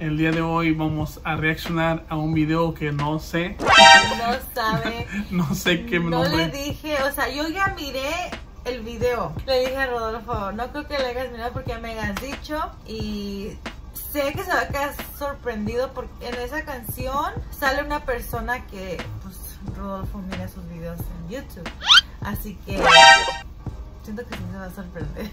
El día de hoy vamos a reaccionar a un video que no sé. No sabe. No sé qué nombre. No le dije, o sea, yo ya miré el video. Le dije a Rodolfo, no creo que le hayas mirado porque me hayas dicho. Y sé que se va a quedar sorprendido porque en esa canción sale una persona que, pues, Rodolfo mira sus videos en YouTube. Así que siento que sí se va a sorprender.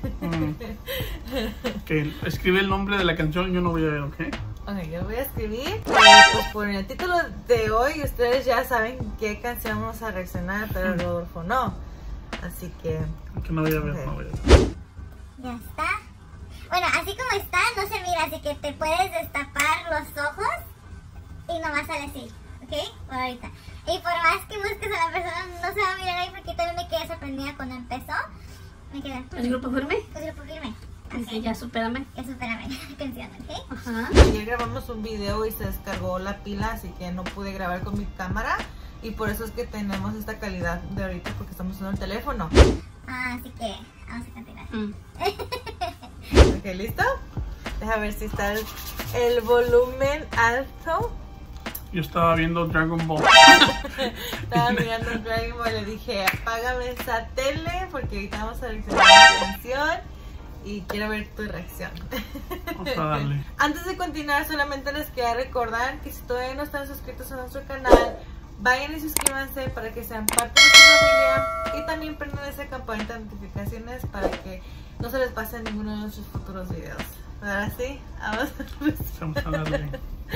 Ok, escribe el nombre de la canción, yo no voy a ver, ¿ok? Ok, yo voy a escribir. Pues por el título de hoy ustedes ya saben qué canción vamos a reaccionar, pero Rodolfo no. Así que no voy a ver, okay. No voy a ver. Ya está. Bueno, así como está, no se mira, así que te puedes destapar los ojos y nomás sale así, ¿ok? Por ahorita. Y por más que busques a la persona, no se va a mirar ahí porque también me quedé sorprendida cuando empezó. Me quedé. ¿El grupo firme? El grupo firme. Okay, ya supérame. Ya supérame la canción, ¿ok? Ajá. Ayer grabamos un video y se descargó la pila, así que no pude grabar con mi cámara. Y por eso es que tenemos esta calidad de ahorita, porque estamos usando el teléfono. Así que vamos a continuar. Ok, ¿listo? Deja ver si está el volumen alto. Yo estaba viendo Dragon Ball. Estaba mirando Dragon Ball y le dije, apágame esa tele porque ahorita vamos a reaccionar a la canción y quiero ver tu reacción. Vamos a darle. Antes de continuar, solamente les quería recordar que si todavía no están suscritos a nuestro canal, vayan y suscríbanse para que sean parte de nuestra familia y también prendan esa campanita de notificaciones para que no se les pase ninguno de nuestros futuros videos. Ahora sí, Vamos a darle.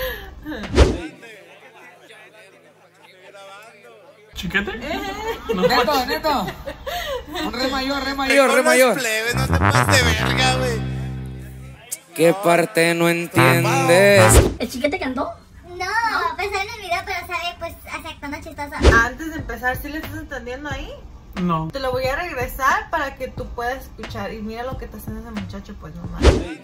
¿Chiquete? No, Neto. Un re mayor. Plebes, no te pases de verga, güey. ¿Qué parte no entiendes? ¿El chiquete cantó? No, pues sale en el video, pero sale pues actuando chistoso. antes de empezar, ¿sí le estás entendiendo ahí? no. Te lo voy a regresar para que tú puedas escuchar. Y mira lo que está haciendo ese muchacho, pues nomás.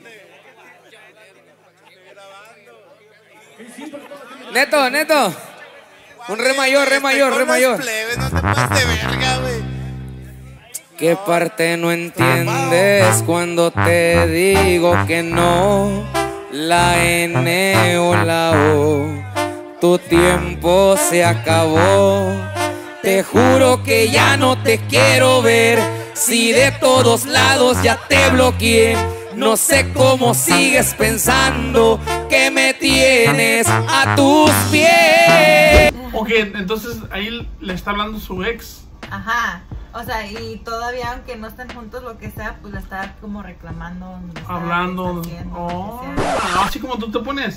Neto. Un re mayor. Plebes, no te pases de verga, güey. ¿Qué parte no entiendes cuando te digo que no? La N o la O, tu tiempo se acabó. Te juro que ya no te quiero ver. Si de todos lados ya te bloqueé, no sé cómo sigues pensando que me tienes a tus pies. Ok, entonces ahí le está hablando su ex. Ajá. O sea, y todavía aunque no estén juntos, lo que sea, pues la está como reclamando. Hablando. Haciendo, Oh, lo que sea. así como tú te pones.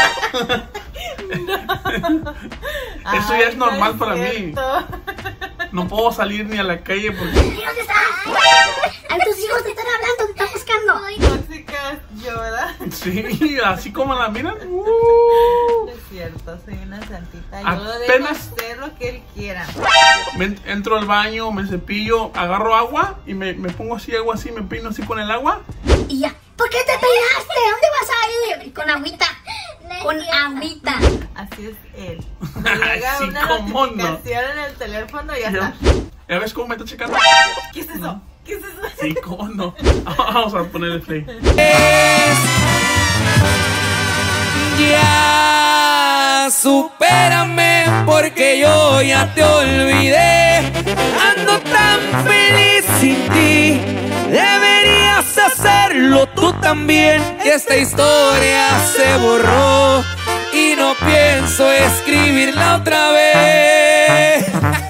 Eso Ay, ya es normal no para mí. cierto. No puedo salir ni a la calle porque ¿Dónde está? ¡Ay, tus hijos te están hablando! ¡Te están buscando! Muy tóxicas yo, ¿verdad? sí, así como la miran. No es cierto, soy una santita. Yo lo dejo Apenas- hacer lo que él quiera. Entro al baño, me cepillo, agarro agua y me pongo así, agua así, me peino así con el agua. Y ya. ¿Por qué te peinaste? ¿Dónde vas a ir? Con agüita. Con agüita. Así es él. Me llega Así una como no. notificación en el teléfono y ya está. ¿Ya ves cómo me está checando? ¿Qué es eso? ¿Qué es eso? Sí, cómo no. Vamos a ponerle play. Ya supérame porque yo ya te olvidé. Ando tan feliz sin ti. Deberías hacerlo tú también. Que esta historia se borró y no pienso escribirla otra vez.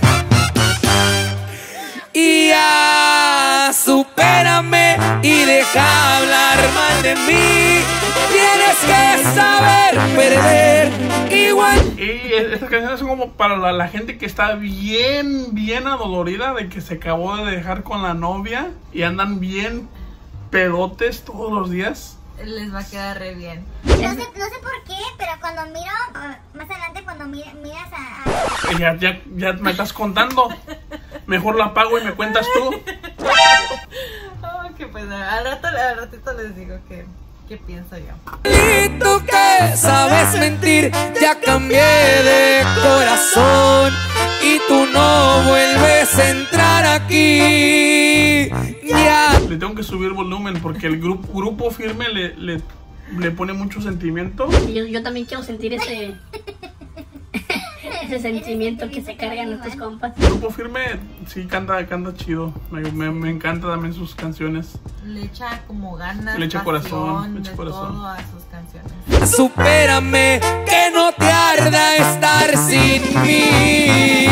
Y ya supérame y deja hablar mal de mí. Tienes que saber perder igual. Y estas canciones son como para la gente que está bien adolorida de que se acabó de dejar con la novia y andan bien pedotes todos los días. Les va a quedar re bien. No sé por qué, pero cuando miro, más adelante cuando miras a... Ya me estás contando. Mejor la apago y me cuentas tú. Oh, que pues al ratito les digo qué pienso yo. Y tú que sabes mentir, ya cambié de corazón y tú no vuelves a entrar aquí. Ya. Le tengo que subir volumen porque el grupo firme le le pone mucho sentimiento. Y yo también quiero sentir ese sentimiento que se cargan nuestros compas. Grupo Firme sí canta chido. Me encanta también sus canciones. Le echa como ganas, Le echa corazón, le de echa corazón. todo a sus canciones. Supérame, que no te arda estar sin mí.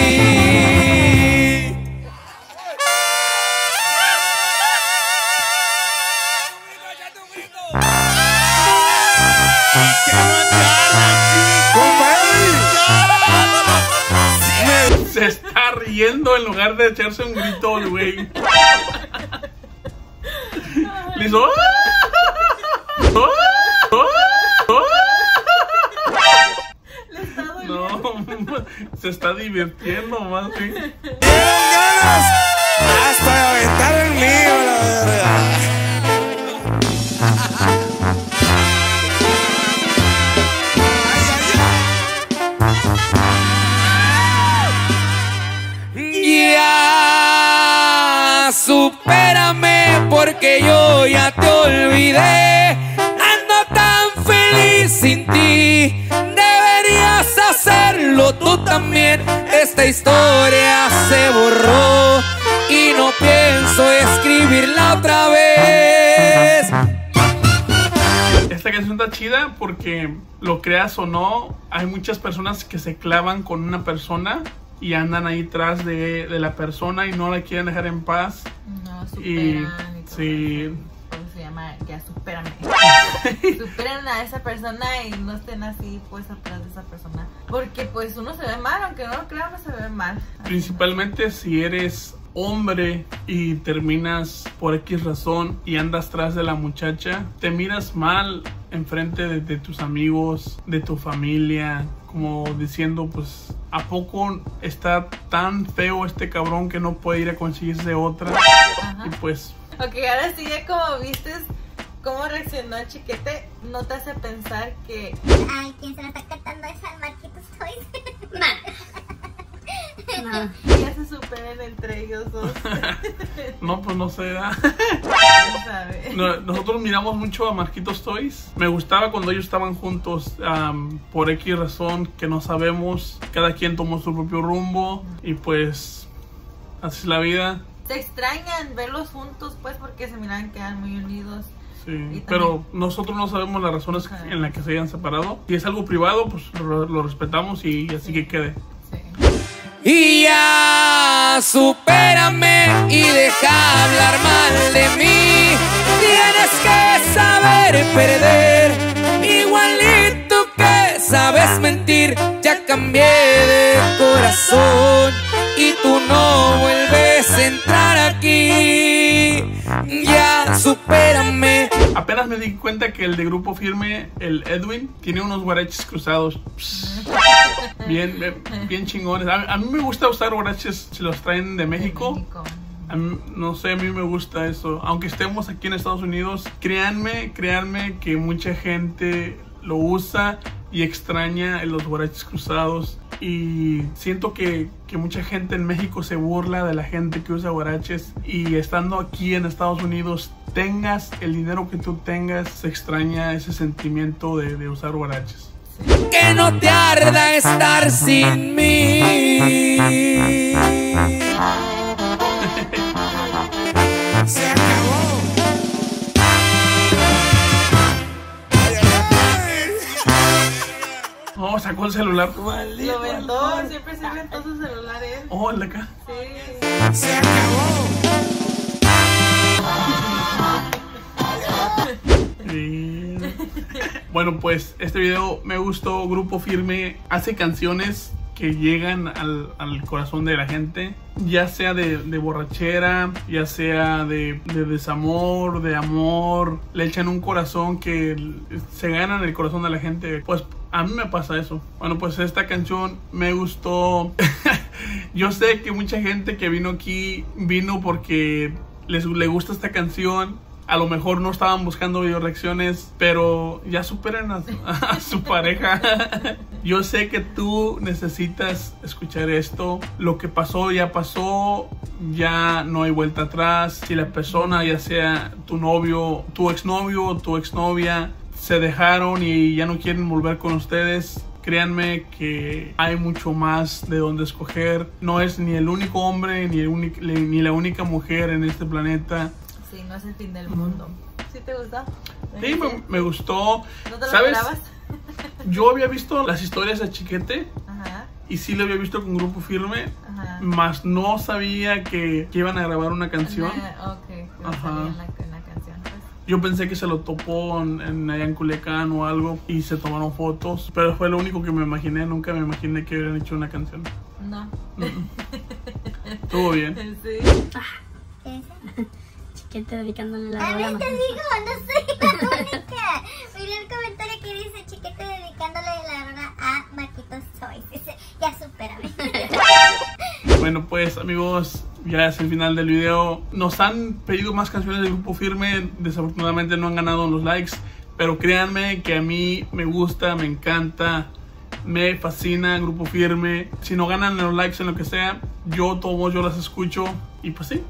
Se está riendo en lugar de echarse un grito, el güey. Le hizo. Le está doliendo. No, se está divirtiendo más, sí. ¡Tienen ganas! Hasta de aventar el mío, la verdad. Ya, supérame porque yo ya te olvidé. Ando tan feliz sin ti. Deberías hacerlo tú también. Esta historia se borró y no pienso escribirla otra vez. Esta canción está chida porque, lo creas o no, hay muchas personas que se clavan con una persona y andan ahí tras de la persona y no la quieren dejar en paz. No, superan Y y todo sí. eso. Por eso se llama ya supérame. Superen a esa persona y no estén así pues atrás de esa persona. Porque pues uno se ve mal, aunque no lo crean, uno se ve mal. Principalmente si eres hombre y terminas por X razón y andas tras de la muchacha, te miras mal enfrente de tus amigos, de tu familia, como diciendo, pues, ¿a poco está tan feo este cabrón que no puede ir a conseguirse otra? Ajá. Y pues, Ok, ahora sí, ya como vistes cómo reaccionó el chiquete, no te hace pensar que Ay, ¿quién se la está cantando esa al Marquitos Toys? No. ya se superen entre ellos dos. no, pues no sé, ¿verdad? ¿Quién sabe? Nosotros miramos mucho a Marquitos Toys. Me gustaba cuando ellos estaban juntos, por X razón que no sabemos. Cada quien tomó su propio rumbo y pues así es la vida. Se extrañan verlos juntos pues porque se miran que eran muy unidos. Sí, también- pero nosotros no sabemos las razones Ajá. en las que se hayan separado. Si es algo privado, pues lo respetamos y así que quede. Sí. Y ya, supérame y deja hablar mal de mí. Tienes que saber perder, igualito que sabes mentir. Ya cambié de corazón y tú no vuelves a entrar aquí. Ya, supérame. Apenas me di cuenta que el de Grupo Firme, el Edwin, tiene unos guaraches cruzados. Psst. Bien chingones. A mí me gusta usar guaraches si los traen de México. México. No sé, a mí me gusta eso. Aunque estemos aquí en Estados Unidos, créanme que mucha gente lo usa y extraña los guaraches cruzados. Y siento que mucha gente en México se burla de la gente que usa guaraches. Y estando aquí en Estados Unidos, tengas el dinero que tú tengas, se extraña ese sentimiento de usar guaraches. Que no te arda estar sin mí. Se acabó. Oh, sacó el celular. Lo vendó, siempre se inventó su celular él. Oh, el de acá. Sí. Se acabó. Sí. Bueno, pues este video me gustó. Grupo Firme hace canciones que llegan al corazón de la gente, ya sea de borrachera, ya sea de desamor, de amor. Le echan un corazón que se gana en el corazón de la gente. Pues a mí me pasa eso. Bueno, pues esta canción me gustó. Yo sé que mucha gente que vino aquí vino porque le gusta esta canción. A lo mejor no estaban buscando video reacciones, pero ya superen a su pareja. Yo sé que tú necesitas escuchar esto. Lo que pasó ya pasó, ya no hay vuelta atrás. Si la persona, ya sea tu novio, tu exnovio o tu exnovia, se dejaron y ya no quieren volver con ustedes, créanme que hay mucho más de donde escoger. No es ni el único hombre ni la única mujer en este planeta. Sí, no es el fin del mundo. ¿Sí te gustó? Sí, me gustó. ¿No te lo ¿Sabes? esperabas? Yo había visto las historias de Chiquete Ajá, y sí lo había visto con Grupo Firme, ajá. mas no sabía que iban a grabar una canción. Ok, que va a Ajá. salir en la canción. Pues. Yo pensé que se lo topó allá en Culiacán o algo y se tomaron fotos, pero fue lo único que me imaginé. Nunca me imaginé que hubieran hecho una canción. No. Estuvo bien. Sí. ¿Qué dice? Chiquete dedicándole la A rola. ver, te digo, no soy la única. Mira el comentario que dice Chiquete dedicándole la rola a Marquitos Toys. Dice, ya supérame. Bueno, pues amigos, ya es el final del video. Nos han pedido más canciones del Grupo Firme. Desafortunadamente no han ganado los likes, pero créanme que a mí me gusta, me encanta, me fascina Grupo Firme. Si no ganan los likes en lo que sea, yo las escucho y pues sí.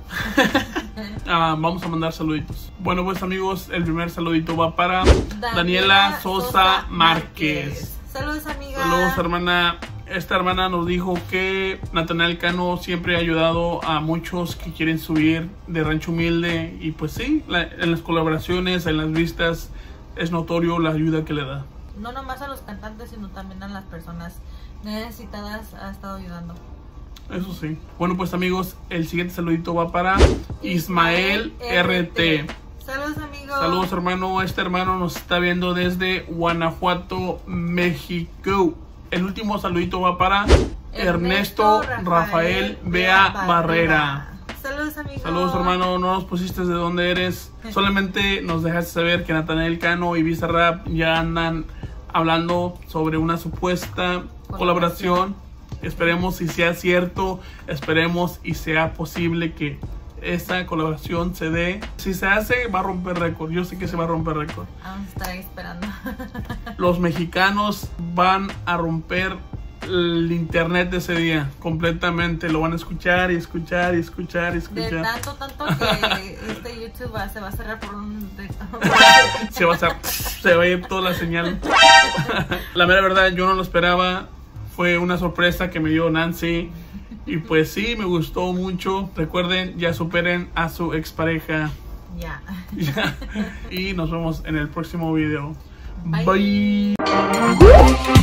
Vamos a mandar saluditos. Bueno, pues amigos, el primer saludito va para Daniela Sosa Márquez. Saludos, amiga. Saludos, hermana. Esta hermana nos dijo que Natanael Cano siempre ha ayudado a muchos que quieren subir de Rancho Humilde. Y pues sí, en las colaboraciones, en las vistas, es notorio la ayuda que le da. No nomás a los cantantes, sino también a las personas necesitadas ha estado ayudando. Eso sí. Bueno, pues amigos, el siguiente saludito va para Ismael RT. Saludos, amigos. Saludos, hermano. Este hermano nos está viendo desde Guanajuato, México. El último saludito va para Ernesto Rafael Bea Barrera. Saludos, amigos. Saludos, hermano. No nos pusiste de dónde eres. Solamente nos dejaste saber que Natanael Cano y Bizarrap ya andan hablando sobre una supuesta colaboración. Esperemos y sea cierto. Esperemos y sea posible que esta colaboración se dé. Si se hace, va a romper récord. Yo sé que se va a romper récord. Vamos a estar ahí esperando. Los mexicanos van a romper el internet de ese día completamente. Lo van a escuchar y escuchar y escuchar y escuchar. De tanto que este YouTube se va a cerrar por un... se va a ir toda la señal. La mera verdad, yo no lo esperaba. Fue una sorpresa que me dio Nancy. Y pues sí, me gustó mucho. Recuerden, ya superen a su expareja. Ya. Y nos vemos en el próximo video. Bye. Bye.